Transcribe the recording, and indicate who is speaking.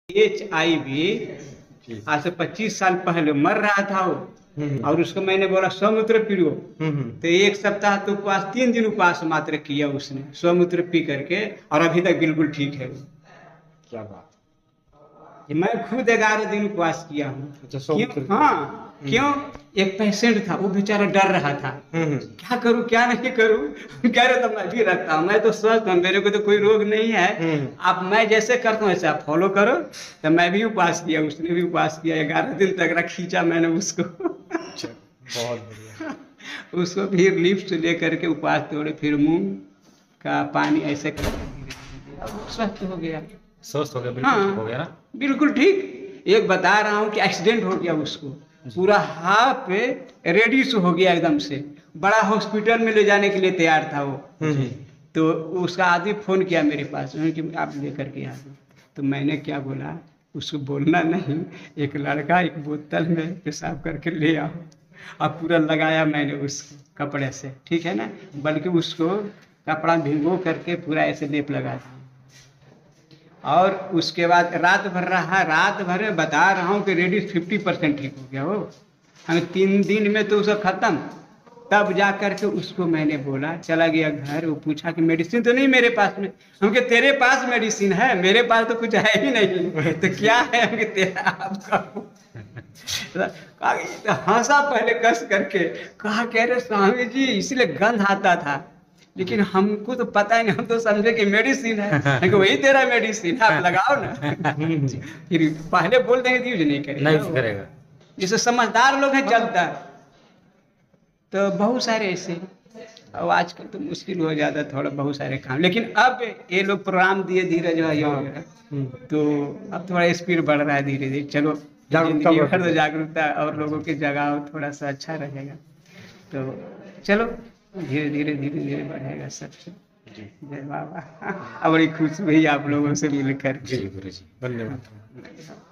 Speaker 1: HIV आज से 25 साल पहले मर रहा था वो, और उसको मैंने बोला स्वमूत्र पियो, तो 1 सप्ताह तो उपवास, 3 दिन उपवास मात्र किया उसने स्वमूत्र पी करके, और अभी तक बिल्कुल ठीक है वो।
Speaker 2: क्या बात।
Speaker 1: मैं खुद 11 दिन उपवास किया हूँ।
Speaker 2: क्यों?
Speaker 1: हाँ, क्यों? एक पेशेंट था, वो बेचारा डर रहा था, क्या करूं क्या नहीं करूं। कह रहे तो मैं भी रखता हूँ, मैं तो स्वस्थ हूँ, मेरे को तो कोई रोग नहीं है, आप मैं जैसे करता हूँ ऐसे आप फॉलो करो। तो मैं भी उपवास किया, उसने भी उपवास किया, 11 दिन तक खींचा मैंने उसको।
Speaker 2: बहुत बढ़िया।
Speaker 1: उसको फिर लिफ्ट लेकर के उपवास तोड़े, फिर मूंग का पानी ऐसे करके स्वस्थ हो गया।
Speaker 2: स्वस्थ हो गया, बिल्कुल ठीक हो गया ना?
Speaker 1: बिल्कुल ठीक। एक बता रहा हूँ कि एक्सीडेंट हो गया उसको, पूरा हाथ पे रेडिश हो गया एकदम से, बड़ा हॉस्पिटल में ले जाने के लिए तैयार था वो। तो उसका आदमी फोन किया मेरे पास कि आप लेकर के आ जाओ। तो मैंने क्या बोला, उसको बोलना नहीं, एक लड़का एक बोतल में पेशाब करके ले आओ, अब पूरा लगाया मैंने उसको कपड़े से, ठीक है ना, बल्कि उसको कपड़ा भिगो करके पूरा ऐसे लेप लगा दिया। और उसके बाद रात भर रहा, रात भर में बता रहा हूँ कि रेडिस 50% ठीक हो गया वो, हमें 3 दिन में तो उसका खत्म। तब जा करके उसको मैंने बोला, चला गया घर, वो पूछा कि मेडिसिन तो नहीं मेरे पास में, हम कि तेरे पास मेडिसिन है, मेरे पास तो कुछ है ही नहीं। तो क्या है, हम कि तेरा आपका। तो हंसा पहले कस करके, कहा कह रहे स्वामी जी इसलिए गंध आता था, लेकिन हमको तो पता ही नहीं, हम तो समझे कि मेडिसिन है, वही तेरा मेडिसिन है, आप लगाओ ना। फिर पहले बोल देंगे यूज नहीं करेगा, जैसे समझदार लोग हैं चलता है। तो बहुत सारे ऐसे, और आजकल तो मुश्किल हो जाता थोड़ा बहुत सारे काम, लेकिन अब ये लोग प्रोग्राम दिए धीरे जो है, तो अब थोड़ा स्पीड बढ़ रहा है धीरे धीरे। चलो जागरूकता और लोगों की जगह थोड़ा सा अच्छा रहेगा, तो चलो धीरे धीरे बढ़ेगा सब। जय बाबा। बड़ी खुश हुई आप लोगों से मिलकर।
Speaker 2: जी गुरु जी, धन्यवाद।